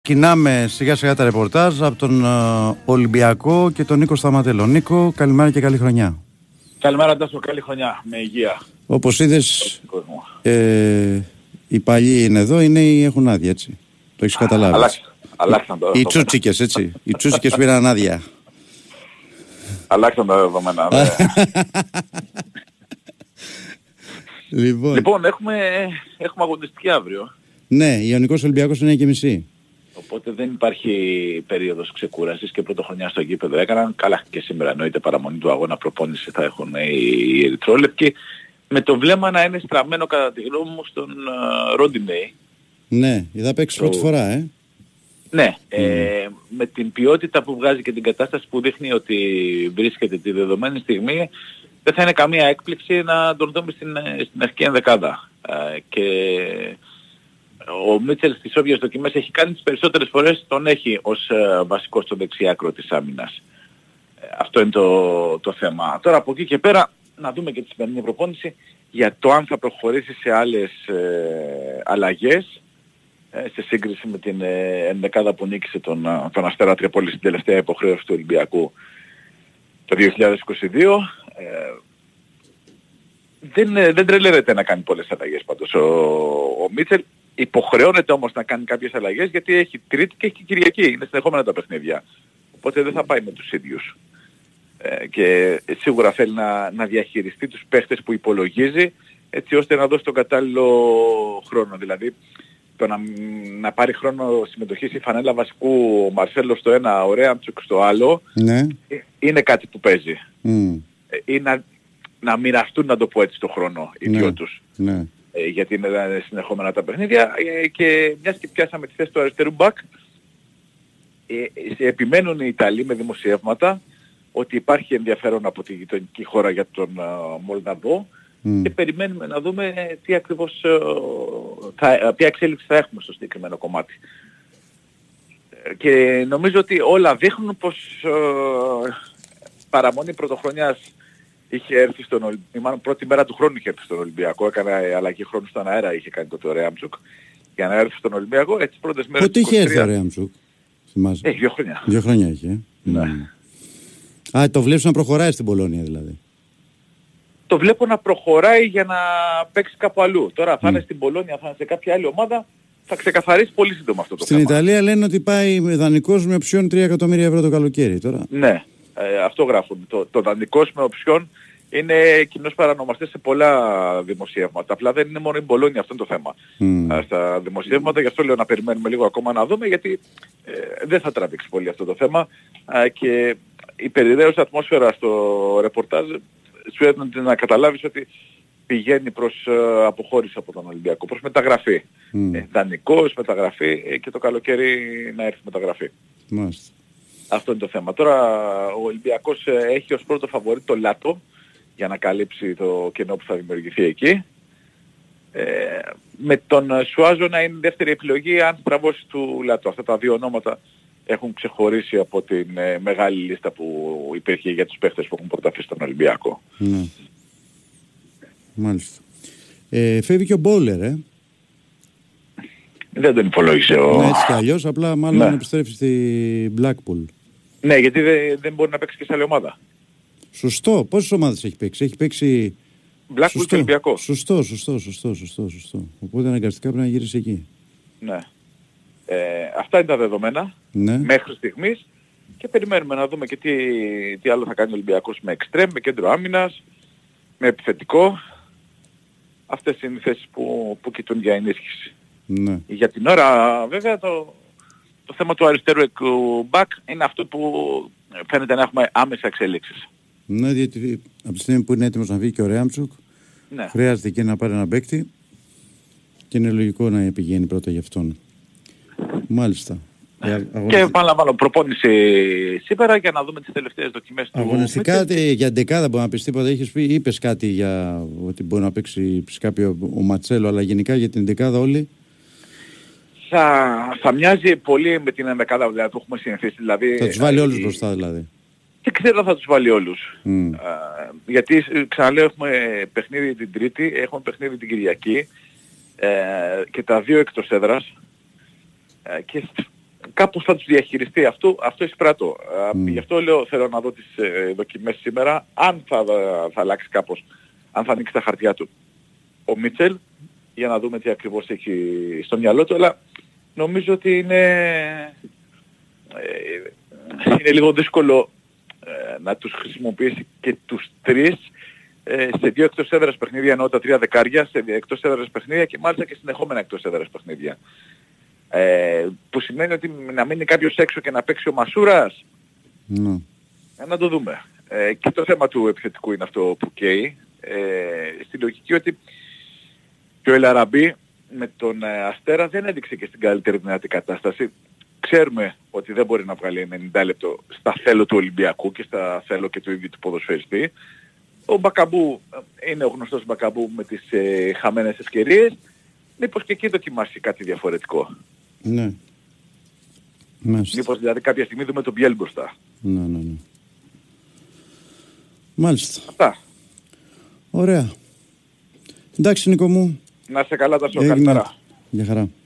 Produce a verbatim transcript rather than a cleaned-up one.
Ξεκινάμε σιγά σιγά τα ρεπορτάζ από τον uh, Ολυμπιακό και τον Νίκο Σταματέλο. Νίκο, καλημέρα και καλή χρονιά. Καλημέρα Τάσο, καλή χρονιά, με υγεία. Όπως είδες, ε, οι παλιοί είναι εδώ, είναι ή έχουν άδεια, έτσι. Το έχεις καταλάβει. Αλλάξαν, αλλάξαν τα οι τσούτσικες, έτσι. Οι τσούτσικες πήραν άδεια. Αλλάξαν τα δεδομένα. λοιπόν, λοιπόν έχουμε, έχουμε αγωνιστική αύριο. Ναι, Ιωνικός Ολυμπιακός εννιά και μισή. Οπότε δεν υπάρχει περίοδος ξεκούρασης και πρωτοχρονιά στο γήπεδο έκαναν. Καλά και σήμερα εννοείται παραμονή του αγώνα, προπόνηση θα έχουν οι ερυθρόλεπτοι. Με το βλέμμα να είναι στραμμένο κατά τη γνώμη μου στον Ρόντινεϊ. Ναι, είδα παίξει το... πρώτη φορά, ε. Ναι, mm. ε, με την ποιότητα που βγάζει και την κατάσταση που δείχνει ότι βρίσκεται τη δεδομένη στιγμή, δεν θα είναι καμία έκπληξη να τον δούμε στην, στην αρχική ενδεκάδα. Ε, και ο Μίτσελ στις όποιες δοκιμές έχει κάνει τις περισσότερες φορές, τον έχει ως ε, βασικό στο δεξιάκρο της άμυνας. Ε, αυτό είναι το, το θέμα. Τώρα από εκεί και πέρα να δούμε και τη σημερινή προπόνηση για το αν θα προχωρήσει σε άλλες ε, αλλαγές ε, σε σύγκριση με την ε, ενδεκάδα που νίκησε τον, τον Αστέρα Τρίπολη στην τελευταία υποχρέωση του Ολυμπιακού το δύο χιλιάδες είκοσι δύο. Ε, δεν, δεν τρελαίνεται να κάνει πολλές αλλαγές πάντως ο, ο Μίτσελ. Υποχρεώνεται όμως να κάνει κάποιες αλλαγές γιατί έχει Τρίτη και έχει Κυριακή. Είναι συνεχόμενα τα παιχνίδια. Οπότε δεν θα πάει με τους ίδιους. Ε, και σίγουρα θέλει να, να διαχειριστεί τους παίχτες που υπολογίζει έτσι ώστε να δώσει τον κατάλληλο χρόνο. Δηλαδή το να, να πάρει χρόνο συμμετοχής η φανέλα βασικού ο Μαρσέλο στο ένα, ο Ρέαμτσουκ στο άλλο, ναι. Είναι κάτι που παίζει. Mm. Ε, ή να, να μοιραστούν, να το πω έτσι, το χρόνο οι ναι. δυο τους. Ναι. Ε, γιατί είναι συνεχόμενα τα παιχνίδια ε, και μιας και πιάσαμε τη θέση του αριστερού μπακ, ε, επιμένουν οι Ιταλοί με δημοσιεύματα ότι υπάρχει ενδιαφέρον από τη γειτονική χώρα για τον uh, Μολδαβό mm. και περιμένουμε να δούμε τι ακριβώς, uh, θα, ποια εξέλιξη θα έχουμε στο συγκεκριμένο κομμάτι. Και νομίζω ότι όλα δείχνουν πως uh, παραμονή πρωτοχρονιάς είχε έρθει στον Ολυμπιακό, μάλλον πρώτη μέρα του χρόνου είχε έρθει στον Ολυμπιακό, έκανε αλλαγή χρόνου στον αέρα, είχε κάνει τότε ο Ρέαμτσουκ για να έρθει στον Ολυμπιακό, έτσι πρώτες μέρες. Πότε είχε έρθει ο Ρέαμτσουκ, θυμάσαι? Έχει δύο χρόνια. Δύο χρόνια είχε, ε. Ναι. Mm. Α, το βλέπεις να προχωράει στην Πολώνια δηλαδή. Το βλέπω να προχωράει για να παίξει κάπου αλλού. Τώρα θα mm. είναι στην Πολώνια, θα είναι σε κάποια άλλη ομάδα, θα ξεκαθαρίσει πολύ σύντομα αυτό το στην θέμα. Στην Ιταλία λένε ότι πάει δανεικός με οψιόν τρία εκατομμύρια ευρώ το καλοκαίρι τώρα. Ναι. Ε, αυτό γράφουν. Το, το δανεικός με οψιόν είναι κοινός παρανομαστές σε πολλά δημοσιεύματα. Απλά δεν είναι μόνο η Μπολόνια, αυτό είναι το θέμα. Mm. Ε, στα δημοσιεύματα, γι' αυτό λέω να περιμένουμε λίγο ακόμα να δούμε, γιατί ε, δεν θα τραβήξει πολύ αυτό το θέμα. Ε, και η περιραίωση ατμόσφαιρα στο ρεπορτάζ σου έδινε να καταλάβεις ότι πηγαίνει προς ε, αποχώρηση από τον Ολυμπιακό, προς μεταγραφή. Mm. Ε, δανεικός, μεταγραφή ε, και το καλοκαίρι να έρθει μεταγραφή. Μάλιστα. Αυτό είναι το θέμα. Τώρα ο Ολυμπιακός έχει ως πρώτο φαβορί το Λάτο για να καλύψει το κενό που θα δημιουργηθεί εκεί. Ε, με τον Σουάζο να είναι δεύτερη επιλογή αν στραβώσει του Λάτο. Αυτά τα δύο ονόματα έχουν ξεχωρίσει από την ε, μεγάλη λίστα που υπήρχε για τους παίχτες που έχουν προταθεί στον Ολυμπιακό. Ναι. Μάλιστα. Ε, φεύγει και ο Μπόλερ, ε. Δεν τον υπολόγισε ο... Ναι, έτσι κι αλλιώς, απλά μάλλον ναι. επιστρέφει στη Blackpool. Ναι, γιατί δεν, δεν μπορεί να παίξει και σε άλλη ομάδα. Σωστό. Πόσες ομάδες έχει παίξει? Έχει παίξει... Blackpool και Ολυμπιακό. Σωστό, σωστό, σωστό, σωστό, σωστό. Οπότε αναγκαστικά πρέπει να γυρίσει εκεί. Ναι. Ε, αυτά είναι τα δεδομένα ναι. μέχρι στιγμής και περιμένουμε να δούμε και τι, τι άλλο θα κάνει ο Ολυμπιακός με εξτρέμ, με κέντρο άμυνας, με επιθετικό. Αυτές είναι οι θέσεις που, που κοιτούν για ενίσχυση. Ναι. Για την ώρα βέβαια το, το θέμα του αριστερού μπακ είναι αυτό που φαίνεται να έχουμε άμεσα εξελίξεις. Ναι, γιατί από τη στιγμή που είναι έτοιμος να βγει και ο Ρέαμτσουκ ναι. χρειάζεται και να πάρει ένα παίκτη και είναι λογικό να πηγαίνει πρώτα για αυτόν. Μάλιστα. Ναι. Αγωνιστη... Και παραλαμβάνω προπόνηση σήμερα για να δούμε τις τελευταίες δοκιμές του. Αγωνιστικά για ντεκάδα μπορεί να πεις τίποτα? Είχες πει, είπες κάτι για ότι μπορεί να παίξει κάποιο ο Ματσέλο, αλλά γενικά για την ντεκάδα όλοι. Θα, θα μοιάζει πολύ με την ενδεκάδα δηλαδή, που έχουμε συνηθίσει. Δηλαδή, θα τους βάλει όλους η... μπροστά δηλαδή. Δεν ξέρω αν θα τους βάλει όλους. Mm. Α, γιατί ξαναλέω έχουμε παιχνίδι την Τρίτη, έχουμε παιχνίδι την Κυριακή ε, και τα δύο εκτός έδρας ε, και κάπως θα τους διαχειριστεί. Αυτό, αυτό εισπράττω. Mm. Γι' αυτό λέω θέλω να δω τις ε, δοκιμές σήμερα, αν θα, θα αλλάξει κάπως, αν θα ανοίξει τα χαρτιά του ο Μίτσελ, για να δούμε τι ακριβώς έχει στο μυαλό του, αλλά νομίζω ότι είναι, ε, είναι λίγο δύσκολο ε, να τους χρησιμοποιήσει και τους τρεις ε, σε δύο εκτός έδρας παιχνίδια, εννοώ τα τρία δεκάρια, σε δύο εκτός έδρας παιχνίδια και μάλιστα και συνεχόμενα εκτός έδρας παιχνίδια. Ε, που σημαίνει ότι να μείνει κάποιος έξω και να παίξει ο Μασούρας, mm. ε, να το δούμε. Ε, και το θέμα του επιθετικού είναι αυτό που καίει. Ε, στη λογική ότι και ο Ελαραμπή με τον ε, Αστέρα δεν έδειξε και στην καλύτερη δυνατή κατάσταση. Ξέρουμε ότι δεν μπορεί να βγάλει ενενήντα λεπτό στα θέλω του Ολυμπιακού και στα θέλω και του ίδιου του ποδοσφαιριστή. Ο Μπακαμπού είναι ο γνωστός Μπακαμπού με τις ε, χαμένες ευκαιρίες. Μήπως και εκεί δοκιμάσει κάτι διαφορετικό. Ναι. Μάλιστα. Μήπως δηλαδή κάποια στιγμή δούμε τον Μπιέλ μπροστά. Ναι, ναι, ναι. Μάλιστα. Αυτά. Ωραία. Εντάξει Νίκο μου. Να είσαι καλά, τα σου. Καλημέρα. Γεια χαρά.